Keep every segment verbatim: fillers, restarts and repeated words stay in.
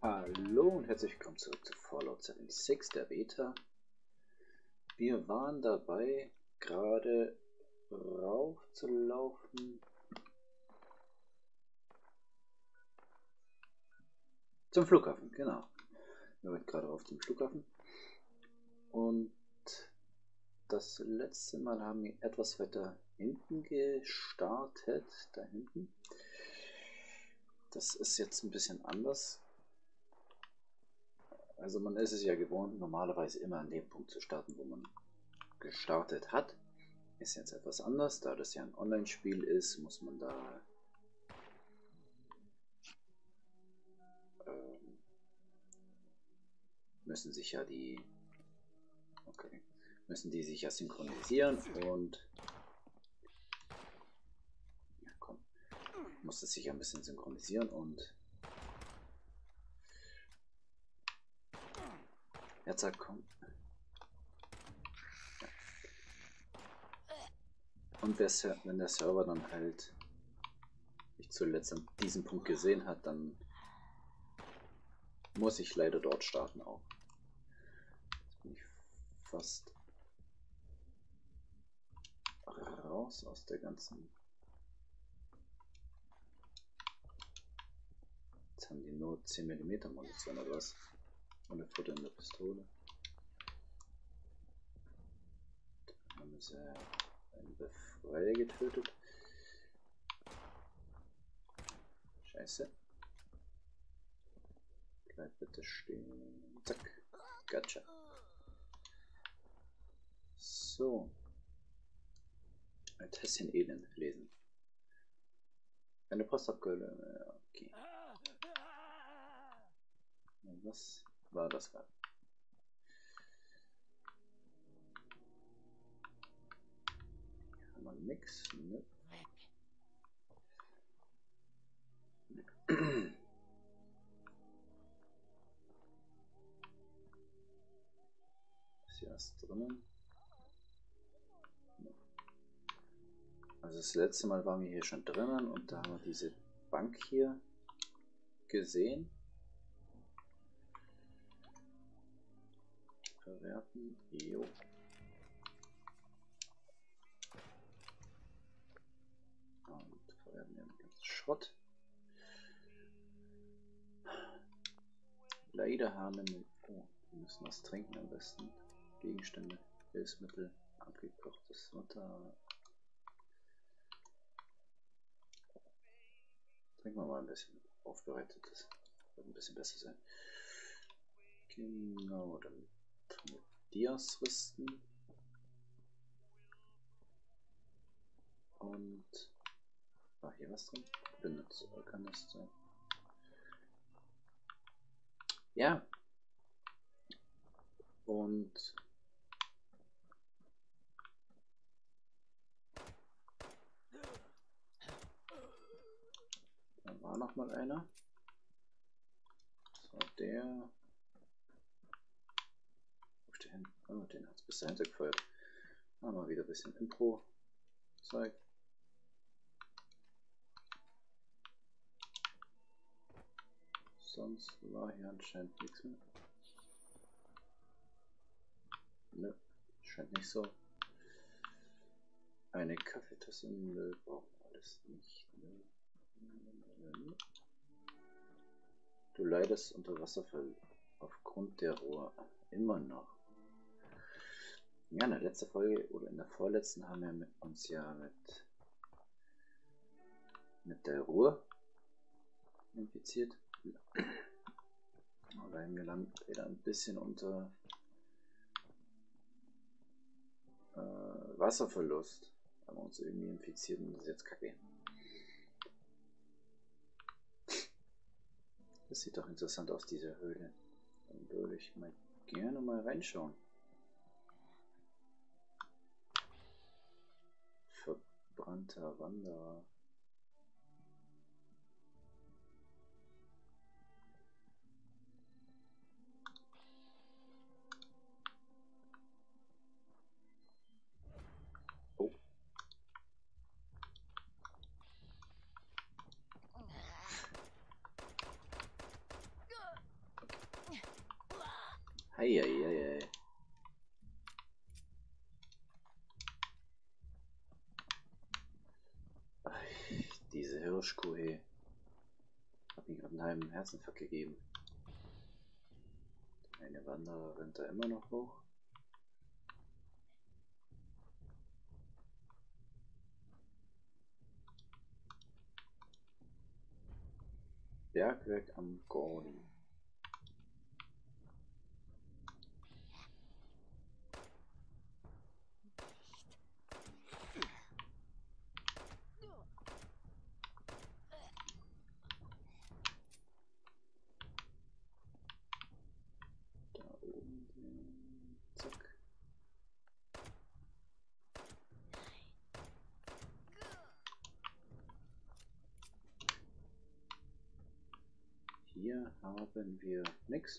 Hallo und herzlich willkommen zurück zu Fallout sechsundsiebzig, der Beta. Wir waren dabei, gerade rauf zu laufen zum Flughafen, genau. Wir waren gerade rauf zum Flughafen. Und das letzte Mal haben wir etwas weiter hinten gestartet, da hinten. Das ist jetzt ein bisschen anders. Also man ist es ja gewohnt, normalerweise immer an dem Punkt zu starten, wo man gestartet hat. Ist jetzt etwas anders, da das ja ein Online-Spiel ist, muss man da ähm, müssen sich ja die okay, müssen die sich ja synchronisieren und ja, komm, muss es sich ja ein bisschen synchronisieren und jetzt sagt komm. Und wer, wenn der Server dann halt nicht zuletzt an diesem Punkt gesehen hat, dann muss ich leider dort starten auch. Jetzt bin ich fast raus aus der ganzen. Jetzt haben die nur zehn Millimeter Munition oder was? Und eine Futter in der Pistole. Dann haben sie einen Befreier getötet. Scheiße. Bleib bitte stehen. Zack. Gotcha. So. Ein Tässchen Elend lesen. Eine Postabgabe. Okay. Was war das gerade? Hier haben wir nix. Ne? Ist hier was drinnen? Also das letzte Mal waren wir hier schon drinnen und da haben wir diese Bank hier gesehen. Verwerten. Jo. Und verwerten den ganzen Schrott. Leider haben wir... Oh, wir müssen was trinken am besten. Gegenstände, Hilfsmittel, abgekochtes Wasser. Trinken wir mal ein bisschen aufbereitetes. Wird ein bisschen besser sein. Genau, dann tun wir Dias rüsten. Und war hier was drin? Benutzt, kann das sein? Ja. Und da war noch mal einer. So, der. Wo ist der hin? Oh, den hat es bis dahinter gefeuert. Machen wir wieder ein bisschen Impro-Zeug. Sonst war hier anscheinend nichts mehr. Ne, scheint nicht so. Eine Kaffeetasse, nö, brauchen wir alles nicht. Nö. Nö. Du leidest unter Wasserfall aufgrund der Ruhr immer noch. Ja, in der letzten Folge oder in der vorletzten haben wir mit uns ja mit, mit der Ruhr infiziert. Aber hingelangt wieder ein bisschen unter äh, Wasserverlust. Haben wir uns irgendwie infiziert und das ist jetzt kacke. Das sieht doch interessant aus, diese Höhle. Dann würde ich mal gerne mal reinschauen. Verbrannter Wanderer. Oh. Eieiei. Diese Hirschkuh, hey. Hab mir gerade einen halben Herzinfarkt gegeben. Eine Wanderer rennt da immer noch hoch. Bergwerk am Gordon. Da oben. Zack. Hier haben wir nichts.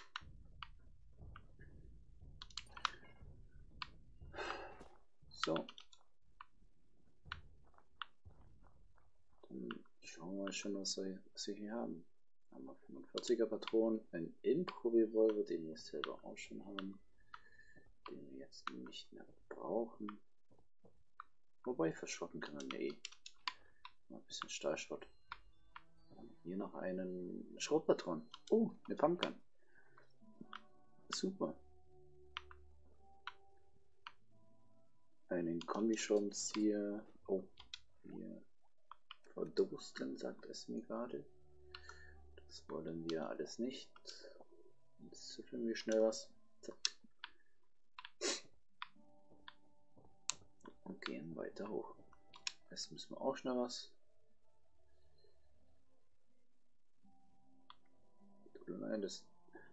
So. Dann schauen wir mal schon, was wir, was wir hier haben. Haben wir fünfundvierziger Patronen, ein Impro-Revolver, den wir selber auch schon haben, den wir jetzt nicht mehr brauchen. Wobei verschrotten können wir nee. Mal ein bisschen Stahlschrott. Hier noch einen Schrotpatron. Oh, eine Pumpgun. Super. Einen Kombischraubenzieher. Oh, hier verdursten, sagt es mir gerade. Das wollen wir alles nicht. Jetzt züffeln wir schnell was. Zack. Und gehen weiter hoch. Jetzt müssen wir auch schnell was. Nein, das.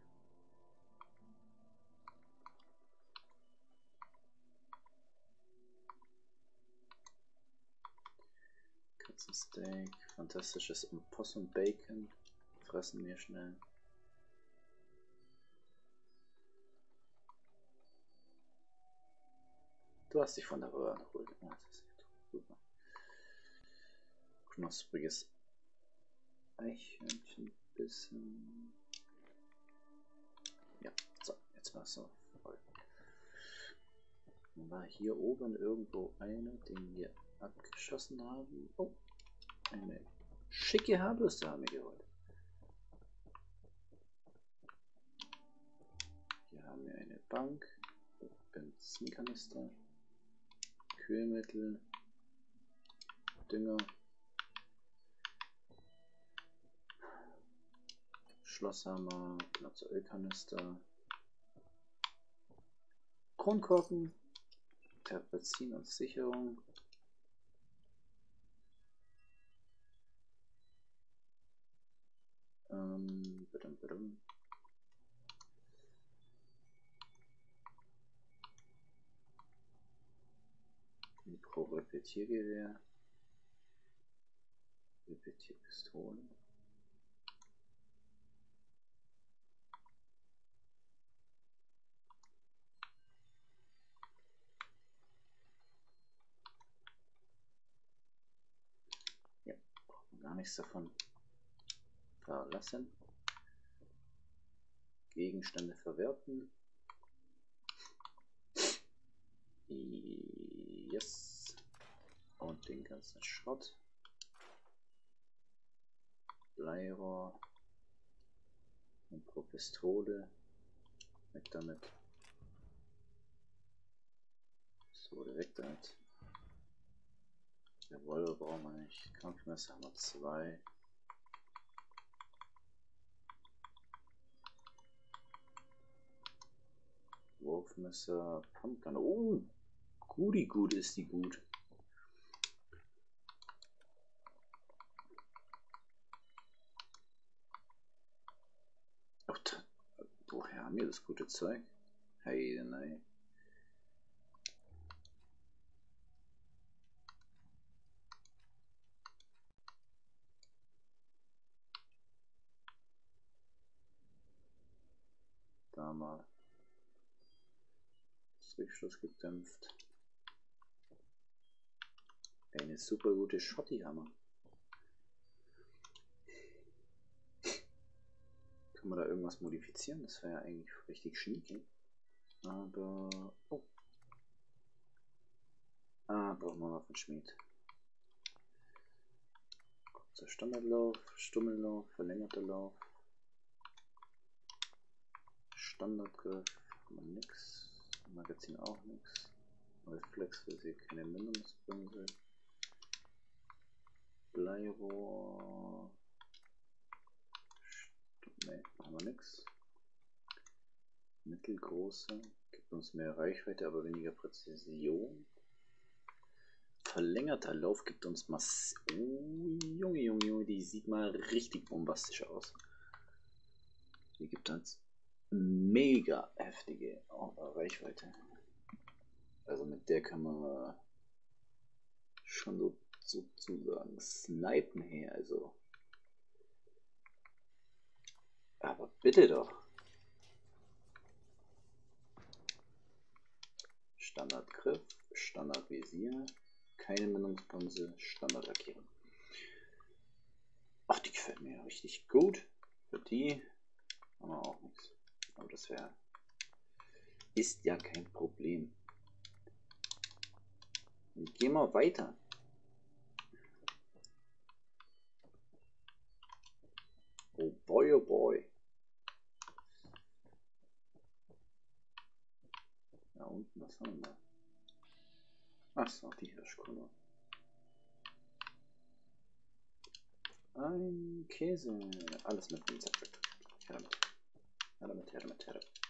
Katzensteak, fantastisches Opossum Bacon. Fressen wir schnell. Du hast dich von der Röhre erholt. Ja, das ist super. Knuspriges Eichhörnchenbissen. Ja, so, jetzt war es so voll. Dann war hier oben irgendwo einer, den wir abgeschossen haben. Oh, eine schicke Haarbürste haben wir geholt. Hier haben wir eine Bank, Benzinkanister, Kühlmittel, Dünger, Schlosshammer, Platz Ölkanister, Kronkorken, Terpezin und Sicherung. Ähm, badum, badum. Mikro-Repetiergewehr, Repetierpistolen. Ja, brauchen wir gar nichts davon. Verlassen. Gegenstände verwerten. Yes. Und den ganzen Schrott. Bleirohr. Und pro Pistole. Weg damit. Pistole weg damit. Revolver brauchen wir nicht. Kampfmesser haben wir zwei. Wurfmesser, Pumpgun. Oh, Gudi gut ist die gut. Oh, da, woher haben wir das gute Zeug? Hey, nein. Da mal. Rückstoß gedämpft. Eine super gute Schotti-Hammer. Kann man da irgendwas modifizieren? Das wäre ja eigentlich richtig sneaky. Aber... Oh. Ah, brauchen wir Waffenschmied. Kurzer Standardlauf, Stummellauf, verlängerter Lauf. Standardgriff, haben wir nix. Magazin auch nix. Reflexphysik, keine Mündungsbremse. Bleirohr. Ne, haben wir nix. Mittelgroße, gibt uns mehr Reichweite, aber weniger Präzision. Verlängerter Lauf gibt uns Mass. Oh, Junge, Junge, Junge, die sieht mal richtig bombastisch aus. Die gibt uns mega heftige Reichweite. Also mit der kann man schon so sozusagen snipen hier, also. Aber bitte doch. Standardgriff, Standardvisier, keine Mündungsbremse, Standardlackierung. Ach, die gefällt mir richtig gut. Für die haben wir auch nichts. Aber das wäre. Ist ja kein Problem. Und gehen wir weiter. Oh boy, oh boy. Da unten, was haben wir? Achso, die Hirschkuhle. Ein Käse. Alles mitnehmen. Zack, zack. Her damit. Her damit, her damit, her damit.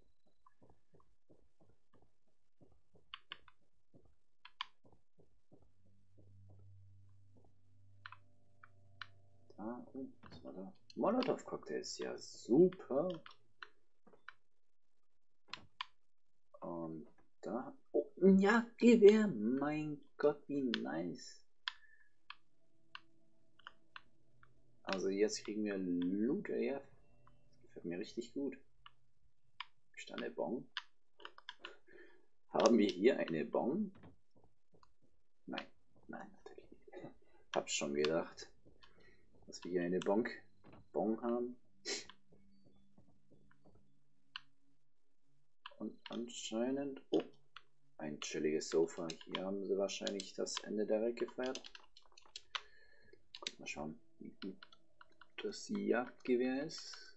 Da, oh, was war da? Molotov-Cocktails, ja super. Und da, oh, ein Jagdgewehr, mein Gott, wie nice. Also jetzt kriegen wir Loot, ja, das gefällt mir richtig gut. Ist da eine Bon? Haben wir hier eine Bon? Nein, nein, natürlich nicht. Hab's schon gedacht, dass wir hier eine Bonk, Bon haben. Und anscheinend, oh, ein chilliges Sofa. Hier haben sie wahrscheinlich das Ende der Welt gefeiert. Guck mal schauen, wie gut das Jagdgewehr ist.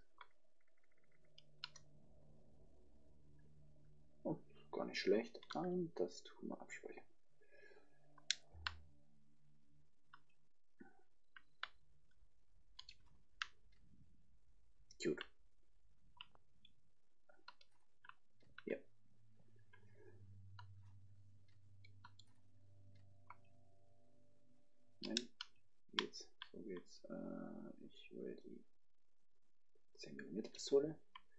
Oh, gar nicht schlecht. Und das tun wir abspeichern. Gut. Ja. Nein. Jetzt. So geht's. Äh, ich will die zehn Millimeter Pistole.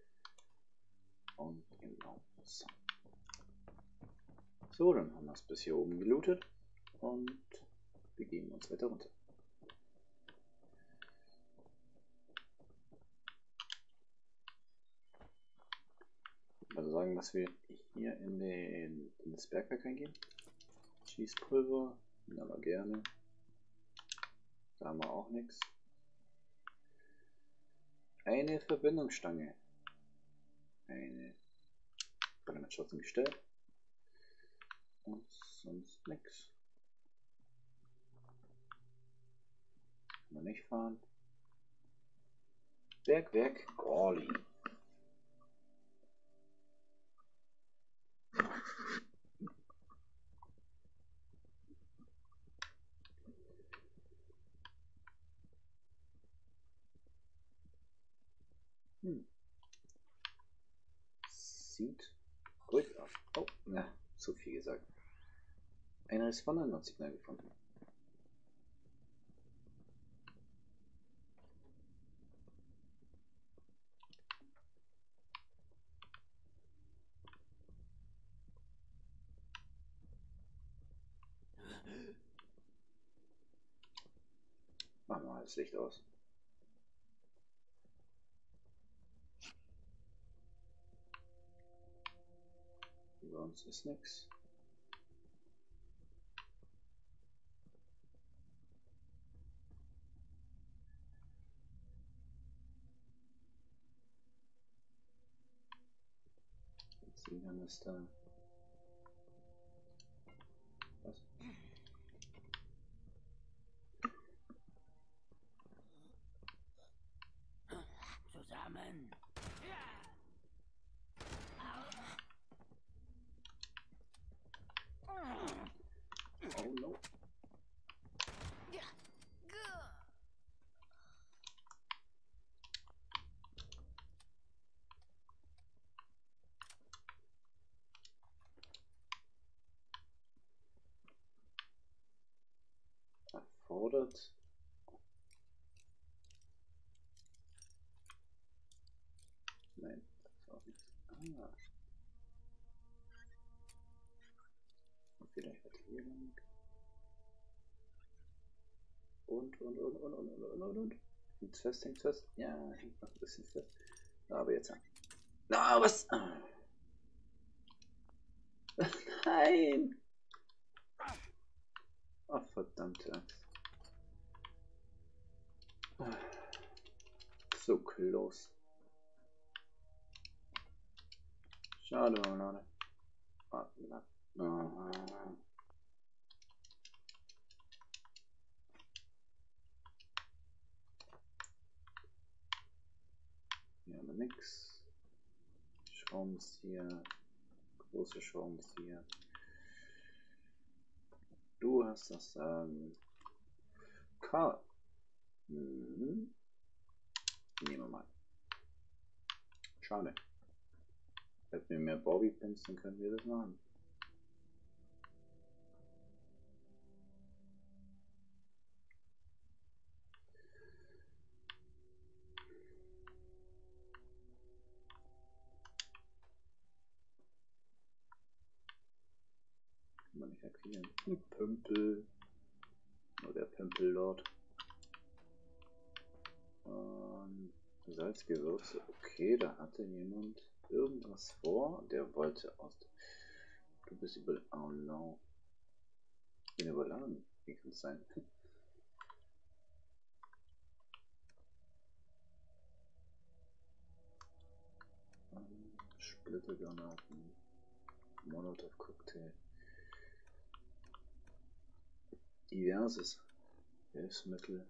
Und genau. So. So, dann haben wir es bis hier oben gelootet. Und begeben uns weiter runter. Also sagen, dass wir hier in, den, in das Bergwerk reingehen. Schießpulver, aber gerne. Da haben wir auch nichts. Eine Verbindungsstange. Eine mit Schutz im Gestell. Und sonst nichts. Kann man nicht fahren. Bergwerk Gorli. Hm. Sieht gut aus. Oh, na, zu viel gesagt. Ein Respondersignal gefunden. Machen wir mal das Licht aus. Sonst ist nichts. Energiekanister. Was? Zusammen. Oh no. Erfordert. Nein, das ist auch nichts. Ah. Und vielleicht wird hier lang. Und, und, und, und, und, und, und, und, und. Hängt's fest, hängt's fest. Ja, hängt noch ein bisschen fest. Aber jetzt. Na, was? Ah. Nein! Ach, verdammte Axt. So close. Schade, Leute. Ah, na. Ah. Hier haben wir nix. Schraubenzieher. Große Schraubenzieher. Du hast das Sagen. Karl. Mhm. Nehmen wir mal. Schade. Hätten wir mehr Bobbypins, dann können wir das machen. Kann man nicht aktivieren. Ein Pümpel. Nur der Pümpellord. Ähm, Salzgewürze. Okay, da hatte jemand irgendwas vor. Der wollte aus. Du bist über. Oh no. Ich bin überladen. Wie kann es sein? ähm, Splittergranaten. Molotov Cocktail. Diverses Hilfsmittel.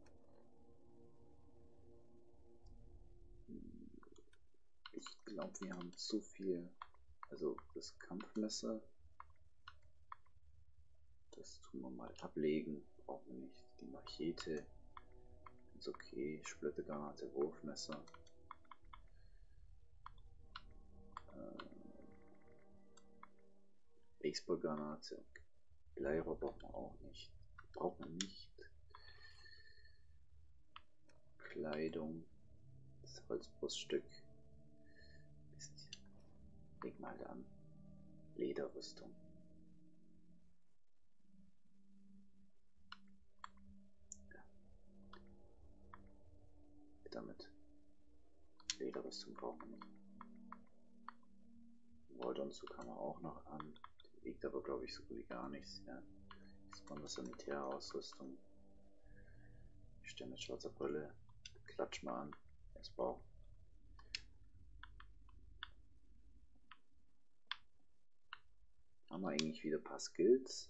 Ich glaube, wir haben zu viel. Also das Kampfmesser. Das tun wir mal ablegen. Brauchen wir nicht. Die Machete. Ist okay. Splittergranate, Wurfmesser. Äh, Baseballgranate. Bleirohr brauchen wir auch nicht. Braucht man nicht. Kleidung. Das Holzbruststück. Mist. Leg mal da an. Lederrüstung. Ja. Damit. Lederrüstung brauchen wir nicht. Wolldanzug haben wir auch noch an. Die wiegt aber, glaube ich, so gut wie gar nichts. Ja. Das ist eine Sanitärausrüstung. Ich stehe mit schwarzer Brille. Klatsch mal an. Jetzt Bauch. Haben wir eigentlich wieder ein paar Skills?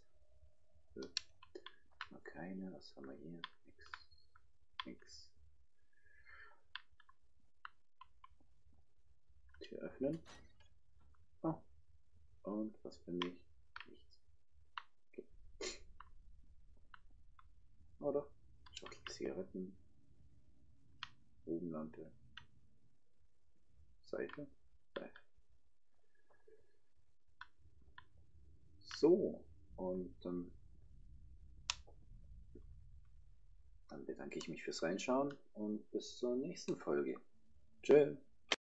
Mal keine. Was haben wir hier? Nix. Nix. Tür öffnen. Oh. Und was finde ich? Nichts. Okay. Oh doch. Schachtel Zigaretten. Bogenlampe. Seife. Seife. So. Und dann, dann bedanke ich mich fürs Reinschauen und bis zur nächsten Folge. Tschö.